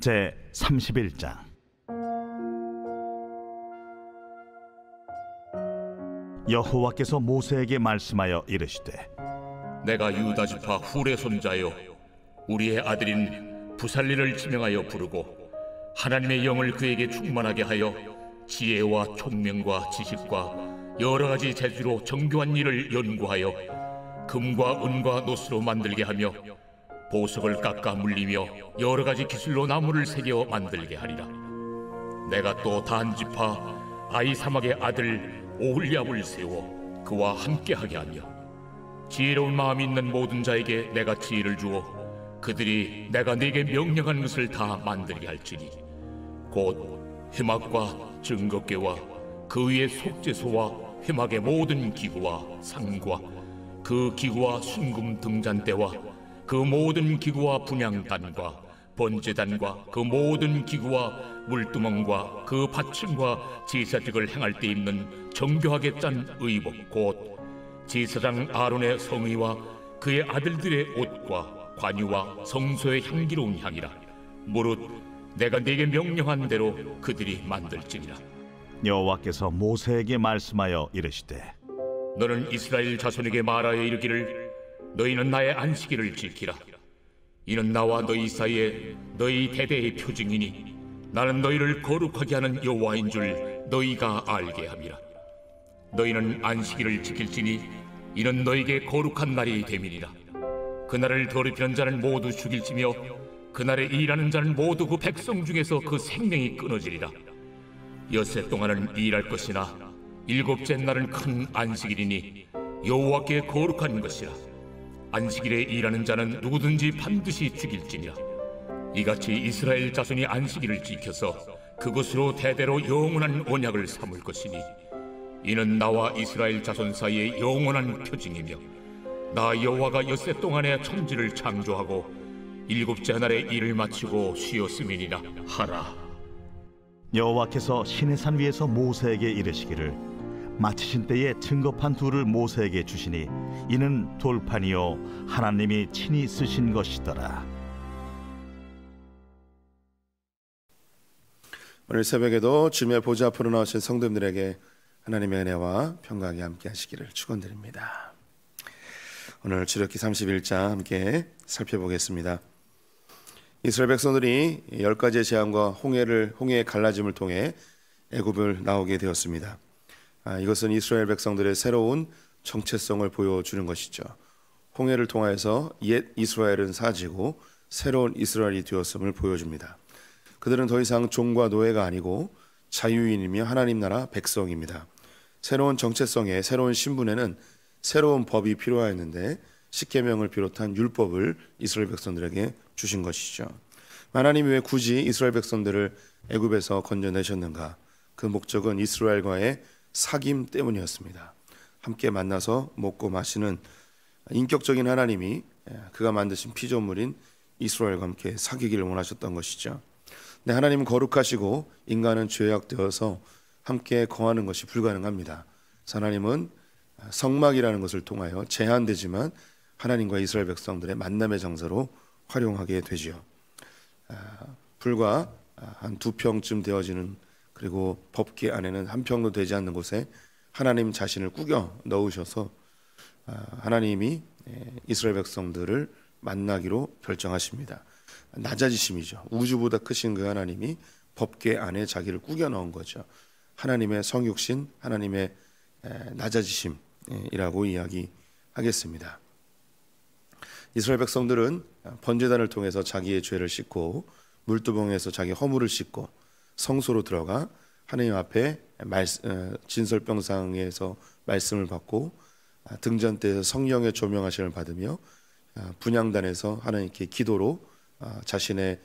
제 31장. 여호와께서 모세에게 말씀하여 이르시되, 내가 유다 지파 훌의 손자요 우리의 아들인 부살리를 지명하여 부르고 하나님의 영을 그에게 충만하게 하여 지혜와 총명과 지식과 여러 가지 재주로 정교한 일을 연구하여 금과 은과 노스로 만들게 하며 보석을 깎아 물리며 여러 가지 기술로 나무를 새겨 만들게 하리라. 내가 또 단 지파 아히사막의 아들 오홀리압을 세워 그와 함께하게 하며 지혜로운 마음이 있는 모든 자에게 내가 지혜를 주어 그들이 내가 네게 명령한 것을 다 만들게 할지니 곧 회막과 증거궤와 그 위에 속죄소와 회막의 모든 기구와 상과 그 기구와 순금 등잔대와 그 모든 기구와 분향단과 번제단과 그 모든 기구와 물두멍과 그 받침과 제사직을 행할 때 입는 정교하게 짠 의복 곧 제사장 아론의 성의와 그의 아들들의 옷과 관유와 성소의 향기로운 향이라. 무릇 내가 네게 명령한 대로 그들이 만들지니라. 여호와께서 모세에게 말씀하여 이르시되, 너는 이스라엘 자손에게 말하여 이르기를 너희는 나의 안식일을 지키라. 이는 나와 너희 사이에 너희 대대의 표징이니 나는 너희를 거룩하게 하는 여호와인 줄 너희가 알게 함이라. 너희는 안식일을 지킬지니 이는 너희에게 거룩한 날이 됨이니라. 그날을 더럽히는 자는 모두 죽일지며 그날에 일하는 자는 모두 그 백성 중에서 그 생명이 끊어지리라. 엿새 동안은 일할 것이나 일곱째 날은 큰 안식일이니 여호와께 거룩한 것이라. 안식일에 일하는 자는 누구든지 반드시 죽일지니라. 이같이 이스라엘 자손이 안식일을 지켜서 그것으로 대대로 영원한 언약을 삼을 것이니 이는 나와 이스라엘 자손 사이의 영원한 표징이며 나 여호와가 엿새 동안에 천지를 창조하고 일곱째 날에 일을 마치고 쉬었음이니라 하라. 여호와께서 시내산 위에서 모세에게 이르시기를, 마치신 때에 증거판 둘을 모세에게 주시니 이는 돌판이요 하나님이 친히 쓰신 것이더라. 오늘 새벽에도 주님의 보좌 앞으로 나오신 성도님들에게 하나님의 은혜와 평강이 함께 하시기를 축원드립니다. 오늘 출애굽기 31장 함께 살펴보겠습니다. 이스라엘 백성들이 10가지의 재앙과 홍해의 갈라짐을 통해 애굽을 나오게 되었습니다. 이것은 이스라엘 백성들의 새로운 정체성을 보여주는 것이죠. 홍해를 통하여서 옛 이스라엘은 사라지고 새로운 이스라엘이 되었음을 보여줍니다. 그들은 더 이상 종과 노예가 아니고 자유인이며 하나님 나라 백성입니다. 새로운 정체성에, 새로운 신분에는 새로운 법이 필요하였는데 십계명을 비롯한 율법을 이스라엘 백성들에게 주신 것이죠. 하나님이 왜 굳이 이스라엘 백성들을 애굽에서 건져내셨는가? 그 목적은 이스라엘과의 사귐 때문이었습니다. 함께 만나서 먹고 마시는 인격적인 하나님이 그가 만드신 피조물인 이스라엘과 함께 사귀기를 원하셨던 것이죠. 근데 하나님은 거룩하시고 인간은 죄악되어서 함께 거하는 것이 불가능합니다. 하나님은 성막이라는 것을 통하여 제한되지만 하나님과 이스라엘 백성들의 만남의 장소로 활용하게 되지요. 불과 한 2평쯤 되어지는, 그리고 법궤 안에는 1평도 되지 않는 곳에 하나님 자신을 꾸겨 넣으셔서 하나님이 이스라엘 백성들을 만나기로 결정하십니다. 낮아지심이죠. 우주보다 크신 그 하나님이 법궤 안에 자기를 꾸겨 넣은 거죠. 하나님의 성육신, 하나님의 낮아지심이라고 이야기하겠습니다. 이스라엘 백성들은 번제단을 통해서 자기의 죄를 씻고 물두멍에서 자기 허물을 씻고 성소로 들어가 하나님 앞에 진설병상에서 말씀을 받고 등잔대에서 성령의 조명하심을 받으며 분향단에서 하나님께 기도로 자신의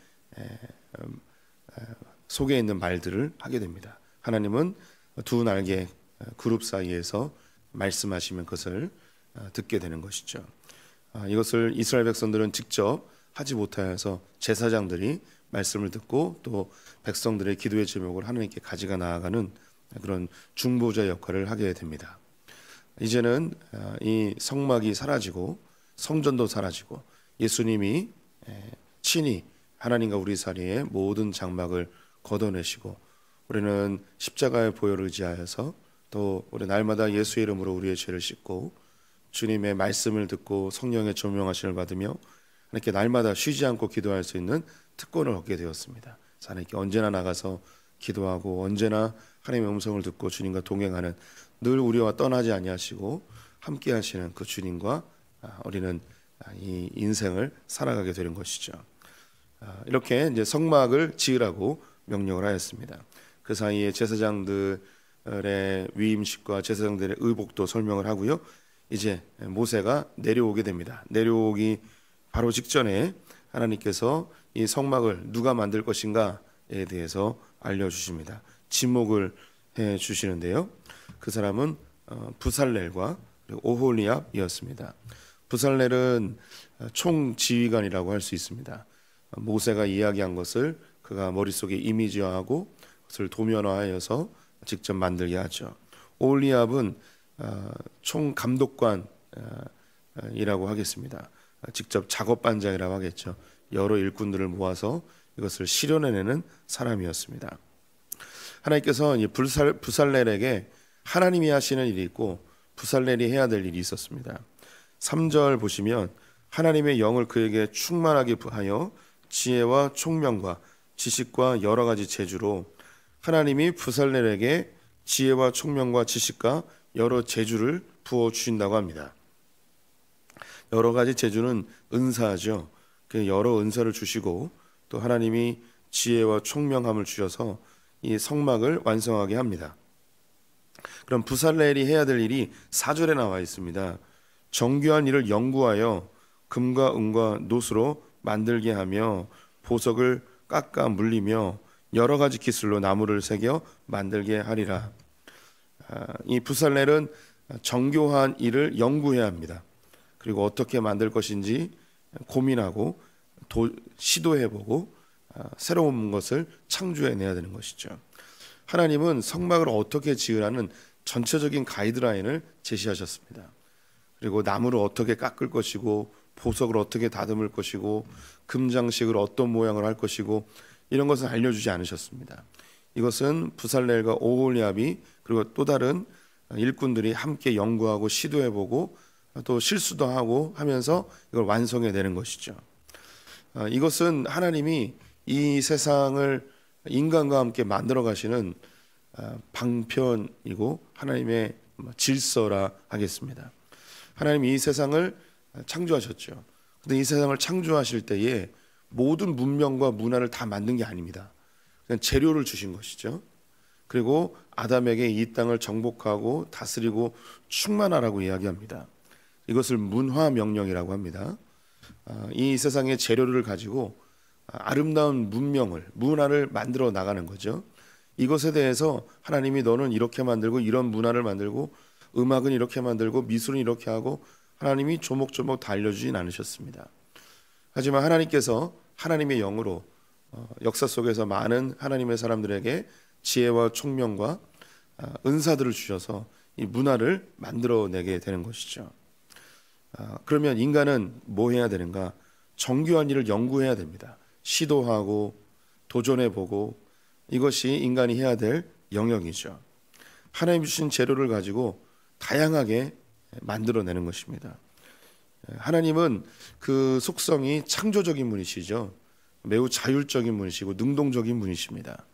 속에 있는 말들을 하게 됩니다. 하나님은 두 날개 그룹 사이에서 말씀하시면 그것을 듣게 되는 것이죠. 이것을 이스라엘 백성들은 직접 하지 못하여서 제사장들이 말씀을 듣고 또 백성들의 기도의 제목을 하나님께 가져가 나아가는 그런 중보자 역할을 하게 됩니다. 이제는 이 성막이 사라지고 성전도 사라지고 예수님이 친히 하나님과 우리 사이의 모든 장막을 걷어내시고 우리는 십자가의 보혈을 의지하여서 또 우리 날마다 예수의 이름으로 우리의 죄를 씻고 주님의 말씀을 듣고 성령의 조명하심을 받으며 하나님께 날마다 쉬지 않고 기도할 수 있는 특권을 얻게 되었습니다. 하나님께 언제나 나가서 기도하고 언제나 하나님의 음성을 듣고 주님과 동행하는, 늘 우리와 떠나지 아니하시고 함께 하시는 그 주님과 우리는 이 인생을 살아가게 되는 것이죠. 이렇게 이제 성막을 지으라고 명령을 하였습니다. 그 사이에 제사장들의 위임식과 제사장들의 의복도 설명을 하고요. 이제 모세가 내려오게 됩니다. 내려오기 바로 직전에 하나님께서 이 성막을 누가 만들 것인가에 대해서 알려주십니다. 지목을 해 주시는데요. 그 사람은 부살렐과 오홀리압이었습니다. 부살렐은 총지휘관이라고 할 수 있습니다. 모세가 이야기한 것을 그가 머릿속에 이미지화하고 그것을 도면화하여서 직접 만들게 하죠. 오홀리압은 총감독관이라고 하겠습니다. 직접 작업반장이라고 하겠죠. 여러 일꾼들을 모아서 이것을 실현해내는 사람이었습니다. 하나님께서 부살렐에게 하나님이 하시는 일이 있고 부살렐이 해야 될 일이 있었습니다. 3절 보시면 하나님의 영을 그에게 충만하게 하여 지혜와 총명과 지식과 여러 가지 재주로, 하나님이 부살렐에게 지혜와 총명과 지식과 여러 재주를 부어 주신다고 합니다. 여러 가지 재주는 은사죠. 그 여러 은사를 주시고 또 하나님이 지혜와 총명함을 주셔서 이 성막을 완성하게 합니다. 그럼 부살렐이 해야 될 일이 4절에 나와 있습니다. 정교한 일을 연구하여 금과 은과 노수로 만들게 하며 보석을 깎아 물리며 여러 가지 기술로 나무를 새겨 만들게 하리라. 이 부살렐은 정교한 일을 연구해야 합니다. 그리고 어떻게 만들 것인지 고민하고 시도해보고 새로운 것을 창조해내야 되는 것이죠. 하나님은 성막을 어떻게 지으라는 전체적인 가이드라인을 제시하셨습니다. 그리고 나무를 어떻게 깎을 것이고 보석을 어떻게 다듬을 것이고 금장식을 어떤 모양을 할 것이고 이런 것은 알려주지 않으셨습니다. 이것은 부살렐과 오홀리압이 그리고 또 다른 일꾼들이 함께 연구하고 시도해보고 또 실수도 하고 하면서 이걸 완성해내는 것이죠. 이것은 하나님이 이 세상을 인간과 함께 만들어 가시는 방편이고 하나님의 질서라 하겠습니다. 하나님이 이 세상을 창조하셨죠. 그런데 이 세상을 창조하실 때에 모든 문명과 문화를 다 만든 게 아닙니다. 그냥 재료를 주신 것이죠. 그리고 아담에게 이 땅을 정복하고 다스리고 충만하라고 이야기합니다. 이것을 문화 명령이라고 합니다. 이 세상의 재료를 가지고 아름다운 문화를 만들어 나가는 거죠. 이것에 대해서 하나님이 너는 이렇게 만들고 이런 문화를 만들고 음악은 이렇게 만들고 미술은 이렇게 하고 하나님이 조목조목 다 알려주진 않으셨습니다. 하지만 하나님께서 하나님의 영으로 역사 속에서 많은 하나님의 사람들에게 지혜와 총명과 은사들을 주셔서 이 문화를 만들어내게 되는 것이죠. 그러면 인간은 뭐 해야 되는가? 정교한 일을 연구해야 됩니다. 시도하고 도전해보고 이것이 인간이 해야 될 영역이죠. 하나님 주신 재료를 가지고 다양하게 만들어내는 것입니다. 하나님은 그 속성이 창조적인 분이시죠. 매우 자율적인 분이시고 능동적인 분이십니다.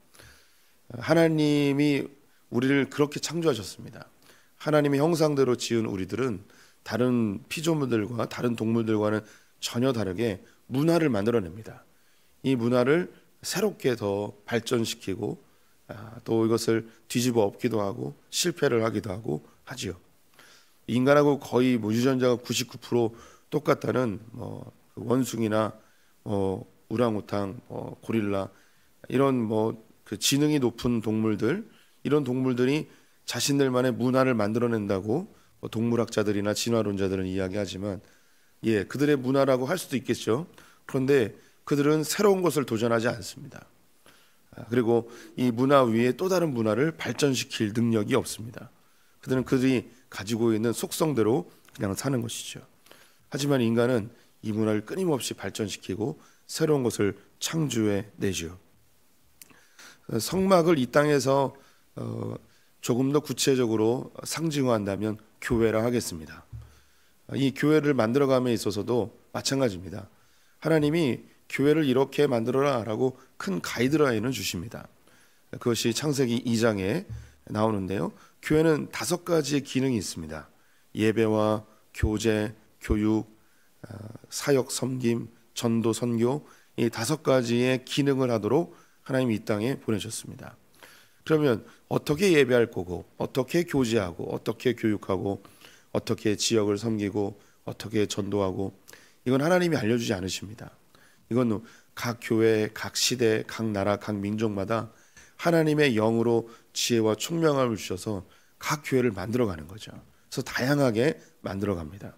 하나님이 우리를 그렇게 창조하셨습니다. 하나님의 형상대로 지은 우리들은 다른 피조물들과 다른 동물들과는 전혀 다르게 문화를 만들어냅니다. 이 문화를 새롭게 더 발전시키고 또 이것을 뒤집어 엎기도 하고 실패를 하기도 하고 하지요. 인간하고 거의 유전자가 99% 똑같다는 원숭이나 우랑우탕, 고릴라 이런 그 지능이 높은 동물들, 이런 동물들이 자신들만의 문화를 만들어낸다고 동물학자들이나 진화론자들은 이야기하지만 그들의 문화라고 할 수도 있겠죠. 그런데 그들은 새로운 것을 도전하지 않습니다. 그리고 이 문화 위에 또 다른 문화를 발전시킬 능력이 없습니다. 그들이 가지고 있는 속성대로 그냥 사는 것이죠. 하지만 인간은 이 문화를 끊임없이 발전시키고 새로운 것을 창조해 내죠. 성막을 이 땅에서 조금 더 구체적으로 상징화한다면 교회라 하겠습니다. 이 교회를 만들어감에 있어서도 마찬가지입니다. 하나님이 교회를 이렇게 만들어라라고 큰 가이드라인을 주십니다. 그것이 창세기 2장에 나오는데요. 교회는 5가지의 기능이 있습니다. 예배와 교제, 교육, 사역, 섬김, 전도, 선교, 이 5가지의 기능을 하도록 하나님이 이 땅에 보내셨습니다. 그러면 어떻게 예배할 거고, 어떻게 교제하고, 어떻게 교육하고, 어떻게 지역을 섬기고, 어떻게 전도하고, 이건 하나님이 알려주지 않으십니다. 이건 각 교회, 각 시대, 각 나라, 각 민족마다 하나님의 영으로 지혜와 총명함을 주셔서 각 교회를 만들어가는 거죠. 그래서 다양하게 만들어갑니다.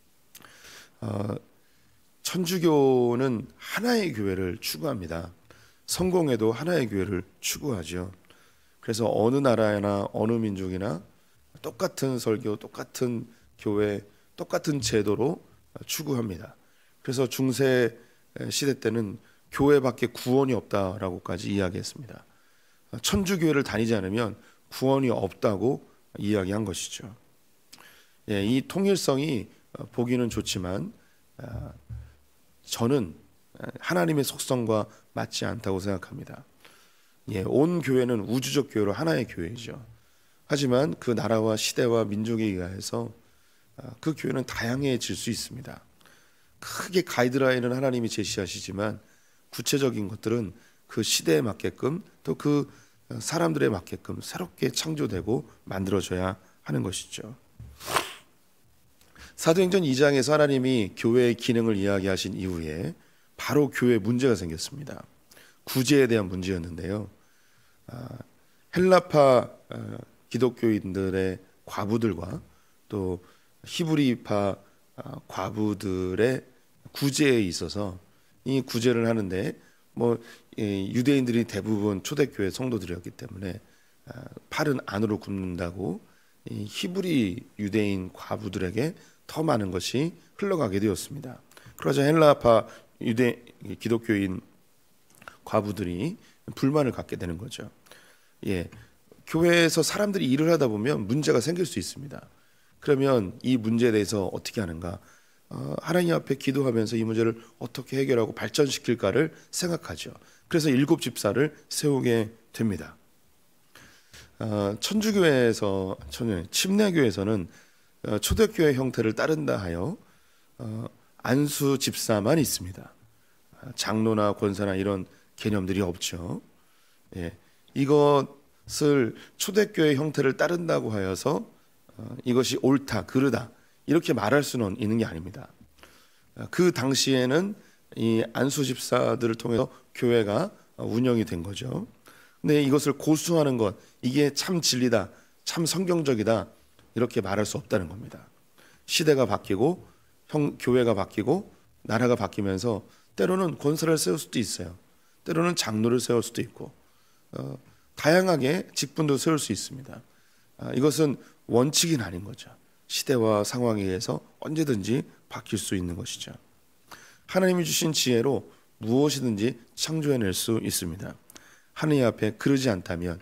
천주교는 하나의 교회를 추구합니다. 성공회도 하나의 교회를 추구하죠. 그래서 어느 나라나 어느 민족이나 똑같은 설교, 똑같은 교회, 똑같은 제도로 추구합니다. 그래서 중세 시대 때는 교회밖에 구원이 없다라고까지 이야기했습니다. 천주교회를 다니지 않으면 구원이 없다고 이야기한 것이죠. 이 통일성이 보기는 좋지만 저는 하나님의 속성과 맞지 않다고 생각합니다. 온 교회는 우주적 교회로 하나의 교회이죠. 하지만 그 나라와 시대와 민족에 의해서 그 교회는 다양해질 수 있습니다. 크게 가이드라인은 하나님이 제시하시지만 구체적인 것들은 그 시대에 맞게끔 또 그 사람들에 맞게끔 새롭게 창조되고 만들어져야 하는 것이죠. 사도행전 2장에서 하나님이 교회의 기능을 이야기하신 이후에 바로 교회에 문제가 생겼습니다. 구제에 대한 문제였는데요. 헬라파 기독교인들의 과부들과 또 히브리파 과부들의 구제에 있어서 이 구제를 하는데 유대인들이 대부분 초대교회 성도들이었기 때문에 팔은 안으로 굽는다고 이 히브리 유대인 과부들에게 더 많은 것이 흘러가게 되었습니다. 그러자 헬라파 기독교인 과부들이 불만을 갖게 되는 거죠. 교회에서 사람들이 일을 하다 보면 문제가 생길 수 있습니다. 그러면 이 문제에 대해서 어떻게 하는가? 하나님 앞에 기도하면서 이 문제를 어떻게 해결하고 발전시킬까를 생각하죠. 그래서 7 집사를 세우게 됩니다. 천주교회에서 침례교회에서는 초대교회 형태를 따른다 하여 안수 집사만 있습니다. 장로나 권사나 이런 개념들이 없죠. 이것을 초대교회 형태를 따른다고 하여서 이것이 옳다, 그르다 이렇게 말할 수는 있는 게 아닙니다. 그 당시에는 이 안수 집사들을 통해서 교회가 운영이 된 거죠. 근데 이것을 고수하는 것, 이게 참 진리다, 참 성경적이다 이렇게 말할 수 없다는 겁니다. 시대가 바뀌고 교회가 바뀌고 나라가 바뀌면서 때로는 권사를 세울 수도 있어요. 때로는 장로를 세울 수도 있고 다양하게 직분도 세울 수 있습니다. 이것은 원칙이 아닌 거죠. 시대와 상황에 의해서 언제든지 바뀔 수 있는 것이죠. 하나님이 주신 지혜로 무엇이든지 창조해낼 수 있습니다. 하느님 앞에 그러지 않다면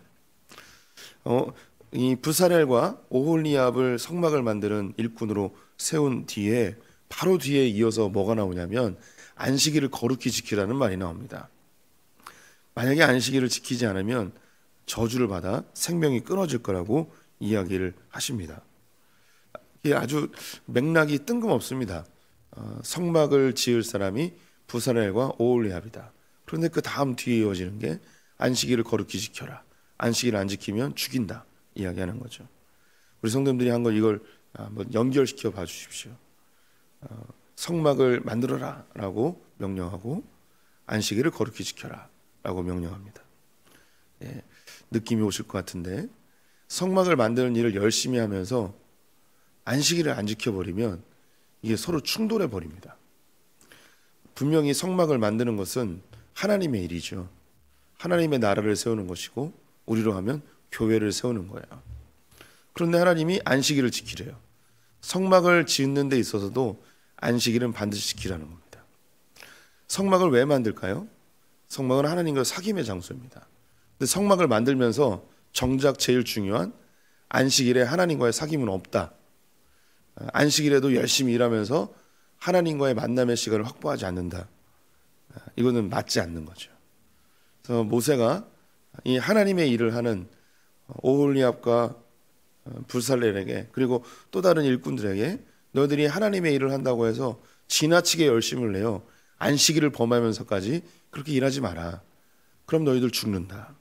이 부사렐과 오홀리압을 성막을 만드는 일꾼으로 세운 뒤에 바로 뒤에 이어서 뭐가 나오냐면 안식일을 거룩히 지키라는 말이 나옵니다. 만약에 안식일을 지키지 않으면 저주를 받아 생명이 끊어질 거라고 이야기를 하십니다. 이게 아주 맥락이 뜬금없습니다. 성막을 지을 사람이 부사렐과 오홀리압이다. 그런데 그 다음 뒤에 이어지는 게 안식일을 거룩히 지켜라. 안식일을 안 지키면 죽인다. 이야기하는 거죠. 우리 성도님들이 한 걸 이걸 한번 연결시켜 봐 주십시오. 성막을 만들어라 라고 명령하고 안식일을 거룩히 지켜라 라고 명령합니다. 느낌이 오실 것 같은데 성막을 만드는 일을 열심히 하면서 안식일을 안 지켜버리면 이게 서로 충돌해 버립니다. 분명히 성막을 만드는 것은 하나님의 일이죠. 하나님의 나라를 세우는 것이고 우리로 하면 교회를 세우는 거예요. 그런데 하나님이 안식일을 지키래요. 성막을 짓는 데 있어서도 안식일은 반드시 지키라는 겁니다. 성막을 왜 만들까요? 성막은 하나님과 사귐의 장소입니다. 근데 성막을 만들면서 정작 제일 중요한 안식일에 하나님과의 사귐은 없다. 안식일에도 열심히 일하면서 하나님과의 만남의 시간을 확보하지 않는다. 이거는 맞지 않는 거죠. 그래서 모세가 이 하나님의 일을 하는 오홀리압과 부살렐에게 그리고 또 다른 일꾼들에게 너희들이 하나님의 일을 한다고 해서 지나치게 열심을 내요 안식일을 범하면서까지 그렇게 일하지 마라. 그럼 너희들 죽는다.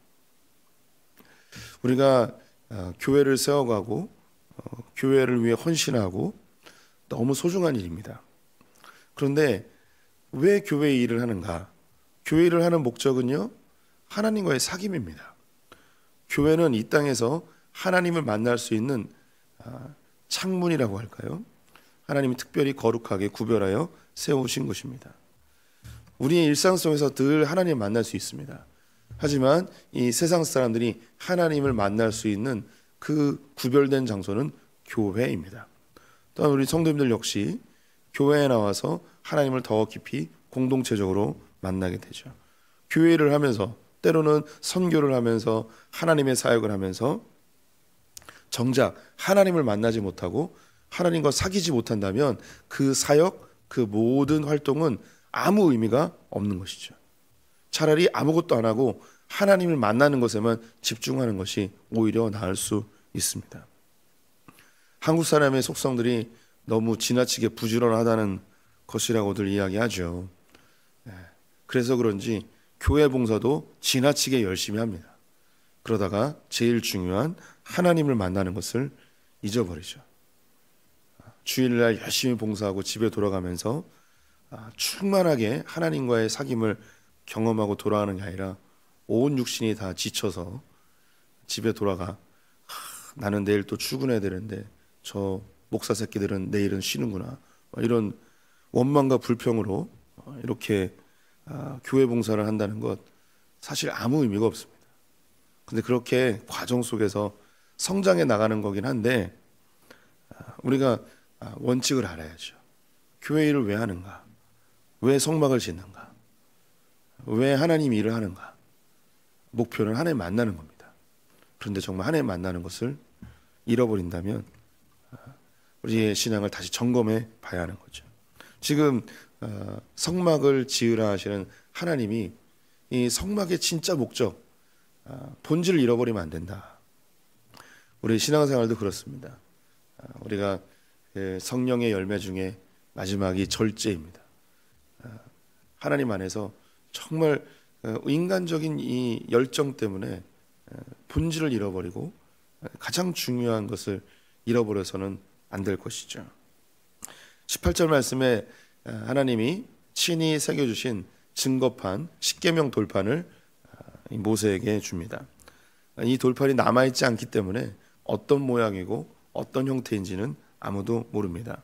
우리가 교회를 세워가고 교회를 위해 헌신하고 너무 소중한 일입니다. 그런데 왜 교회 일을 하는가? 교회 일을 하는 목적은요, 하나님과의 사귐입니다. 교회는 이 땅에서 하나님을 만날 수 있는 창문이라고 할까요? 하나님이 특별히 거룩하게 구별하여 세우신 것입니다. 우리의 일상 속에서 늘 하나님을 만날 수 있습니다. 하지만 이 세상 사람들이 하나님을 만날 수 있는 그 구별된 장소는 교회입니다. 또한 우리 성도님들 역시 교회에 나와서 하나님을 더 깊이 공동체적으로 만나게 되죠. 교회를 하면서 때로는 선교를 하면서 하나님의 사역을 하면서 정작 하나님을 만나지 못하고 하나님과 사귀지 못한다면 그 사역, 그 모든 활동은 아무 의미가 없는 것이죠. 차라리 아무것도 안 하고 하나님을 만나는 것에만 집중하는 것이 오히려 나을 수 있습니다. 한국 사람의 속성들이 너무 지나치게 부지런하다는 것이라고들 이야기하죠. 그래서 그런지 교회 봉사도 지나치게 열심히 합니다. 그러다가 제일 중요한 하나님을 만나는 것을 잊어버리죠. 주일날 열심히 봉사하고 집에 돌아가면서 충만하게 하나님과의 사귐을 경험하고 돌아가는 게 아니라 온 육신이 다 지쳐서 집에 돌아가 나는 내일 또 출근해야 되는데 저 목사 새끼들은 내일은 쉬는구나, 이런 원망과 불평으로 이렇게 교회 봉사를 한다는 것 사실 아무 의미가 없습니다. 근데 그렇게 과정 속에서 성장해 나가는 거긴 한데 우리가 원칙을 알아야죠. 교회 일을 왜 하는가? 왜 성막을 짓는가? 왜 하나님 일을 하는가? 목표는 하나님 만나는 겁니다. 그런데 정말 하나님 만나는 것을 잃어버린다면 우리의 신앙을 다시 점검해 봐야 하는 거죠. 지금 성막을 지으라 하시는 하나님이 이 성막의 진짜 목적, 본질을 잃어버리면 안 된다. 우리 신앙생활도 그렇습니다. 우리가 성령의 열매 중에 마지막이 절제입니다. 하나님 안에서 정말 인간적인 이 열정 때문에 본질을 잃어버리고 가장 중요한 것을 잃어버려서는 안 될 것이죠. 18절 말씀에 하나님이 친히 새겨주신 증거판, 십계명 돌판을 모세에게 줍니다. 이 돌판이 남아있지 않기 때문에 어떤 모양이고 어떤 형태인지는 아무도 모릅니다.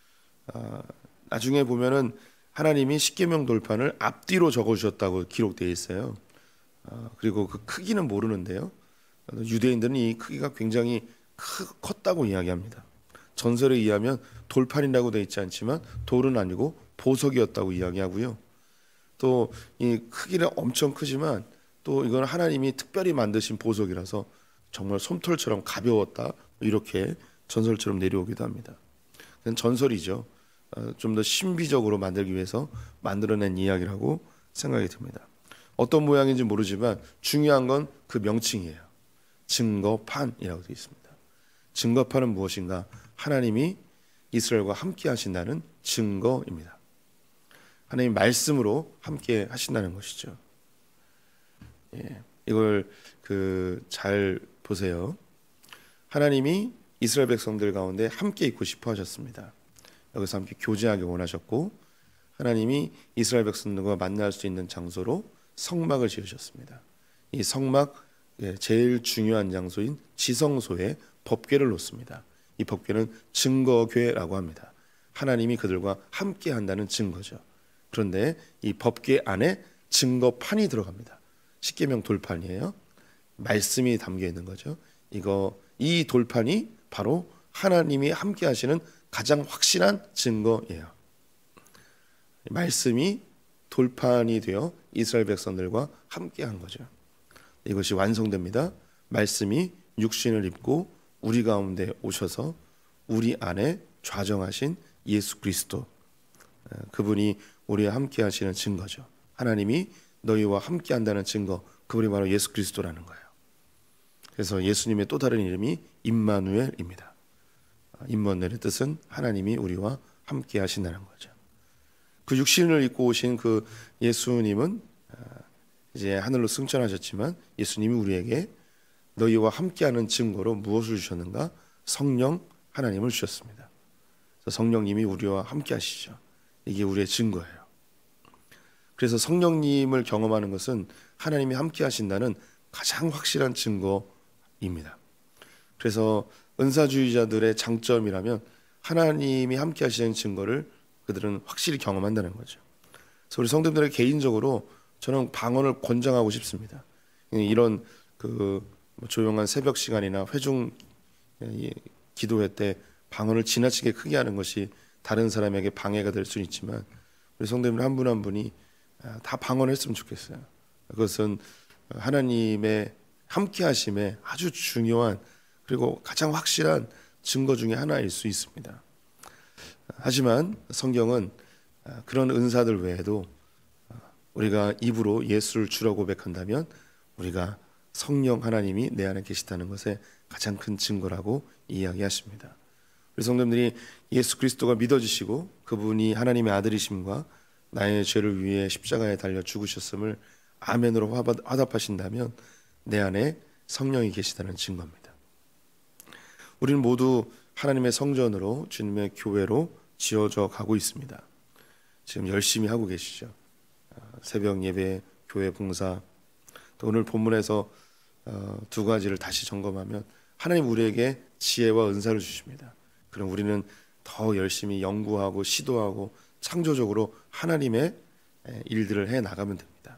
나중에 보면은 하나님이 십계명 돌판을 앞뒤로 적어주셨다고 기록되어 있어요. 그리고 그 크기는 모르는데요. 유대인들은 이 크기가 굉장히 컸다고 이야기합니다. 전설에 의하면 돌판이라고 되어 있지 않지만 돌은 아니고 보석이었다고 이야기하고요. 또 이 크기는 엄청 크지만 또 이건 하나님이 특별히 만드신 보석이라서 정말 솜털처럼 가벼웠다, 이렇게 전설처럼 내려오기도 합니다. 그건 전설이죠. 좀 더 신비적으로 만들기 위해서 만들어낸 이야기라고 생각이 듭니다. 어떤 모양인지 모르지만 중요한 건 그 명칭이에요. 증거판이라고 되어 있습니다. 증거판은 무엇인가? 하나님이 이스라엘과 함께 하신다는 증거입니다. 하나님 말씀으로 함께 하신다는 것이죠. 이걸 잘 보세요. 하나님이 이스라엘 백성들 가운데 함께 있고 싶어 하셨습니다. 여기서 함께 교제하기 원하셨고, 하나님이 이스라엘 백성들과 만날 수 있는 장소로 성막을 지으셨습니다. 이 성막 제일 중요한 장소인 지성소에 법궤를 놓습니다. 이 법궤는 증거궤라고 합니다. 하나님이 그들과 함께 한다는 증거죠. 그런데 이 법궤 안에 증거판이 들어갑니다. 십계명 돌판이에요. 말씀이 담겨 있는 거죠. 이 돌판이 바로 하나님이 함께 하시는 가장 확실한 증거예요. 말씀이 돌판이 되어 이스라엘 백성들과 함께한 거죠. 이것이 완성됩니다. 말씀이 육신을 입고 우리 가운데 오셔서 우리 안에 좌정하신 예수 그리스도, 그분이 우리와 함께 하시는 증거죠. 하나님이 너희와 함께 한다는 증거, 그분이 바로 예수 그리스도라는 거예요. 그래서 예수님의 또 다른 이름이 임마누엘입니다. 임마누엘의 뜻은 하나님이 우리와 함께 하신다는 거죠. 그 육신을 입고 오신 그 예수님은 이제 하늘로 승천하셨지만 예수님이 우리에게 너희와 함께하는 증거로 무엇을 주셨는가? 성령 하나님을 주셨습니다. 그래서 성령님이 우리와 함께하시죠. 이게 우리의 증거예요. 그래서 성령님을 경험하는 것은 하나님이 함께하신다는 가장 확실한 증거입니다. 그래서 은사주의자들의 장점이라면 하나님이 함께하시는 증거를 그들은 확실히 경험한다는 거죠. 그래서 우리 성도들에게 개인적으로 저는 방언을 권장하고 싶습니다. 이런 조용한 새벽 시간이나 회중 기도회 때 방언을 지나치게 크게 하는 것이 다른 사람에게 방해가 될 수는 있지만 우리 성도님들 한 분 한 분이 다 방언했으면 좋겠어요. 그것은 하나님의 함께하심에 아주 중요한 그리고 가장 확실한 증거 중에 하나일 수 있습니다. 하지만 성경은 그런 은사들 외에도 우리가 입으로 예수를 주라고 고백한다면 우리가 성령 하나님이 내 안에 계시다는 것에 가장 큰 증거라고 이야기하십니다. 우리 성도님들이 예수 그리스도가 믿어지시고 그분이 하나님의 아들이심과 나의 죄를 위해 십자가에 달려 죽으셨음을 아멘으로 화답하신다면 내 안에 성령이 계시다는 증거입니다. 우리는 모두 하나님의 성전으로 주님의 교회로 지어져 가고 있습니다. 지금 열심히 하고 계시죠. 새벽 예배, 교회 봉사, 또 오늘 본문에서 두 가지를 다시 점검하면 하나님 우리에게 지혜와 은사를 주십니다. 그럼 우리는 더 열심히 연구하고 시도하고 창조적으로 하나님의 일들을 해 나가면 됩니다.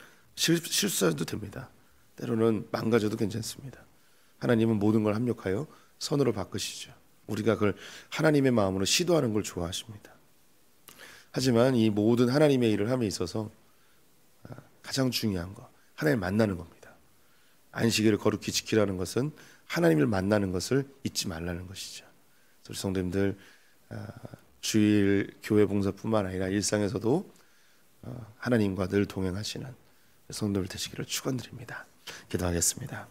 실수해도 됩니다. 때로는 망가져도 괜찮습니다. 하나님은 모든 걸 합력하여 선으로 바꾸시죠. 우리가 그걸 하나님의 마음으로 시도하는 걸 좋아하십니다. 하지만 이 모든 하나님의 일을 함에 있어서 가장 중요한 거 하나님 만나는 겁니다. 안식일을 거룩히 지키라는 것은 하나님을 만나는 것을 잊지 말라는 것이죠. 우리 성도님들 주일 교회 봉사뿐만 아니라 일상에서도 하나님과 늘 동행하시는 성도들 되시기를 축원드립니다. 기도하겠습니다.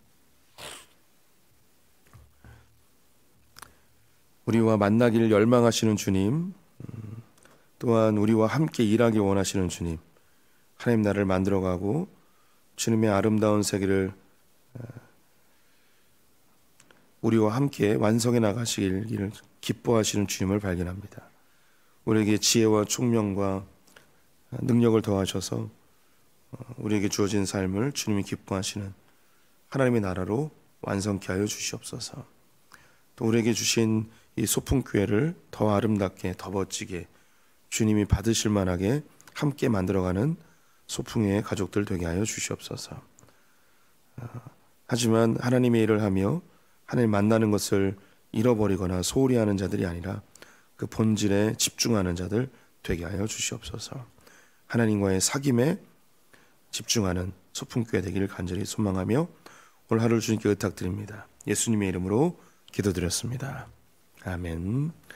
우리와 만나기를 열망하시는 주님, 또한 우리와 함께 일하기 원하시는 주님, 하나님 나를 만들어가고 주님의 아름다운 세계를 우리와 함께 완성해 나가시기를 기뻐하시는 주님을 발견합니다. 우리에게 지혜와 총명과 능력을 더하셔서 우리에게 주어진 삶을 주님이 기뻐하시는 하나님의 나라로 완성케 하여 주시옵소서. 또 우리에게 주신 이 소풍교회를 더 아름답게 더 멋지게 주님이 받으실 만하게 함께 만들어가는 소풍의 가족들 되게 하여 주시옵소서. 하지만 하나님의 일을 하며 하나님 만나는 것을 잃어버리거나 소홀히 하는 자들이 아니라 그 본질에 집중하는 자들 되게 하여 주시옵소서. 하나님과의 사귐에 집중하는 소풍교회 되기를 간절히 소망하며 오늘 하루를 주님께 의탁드립니다. 예수님의 이름으로 기도드렸습니다. 아멘.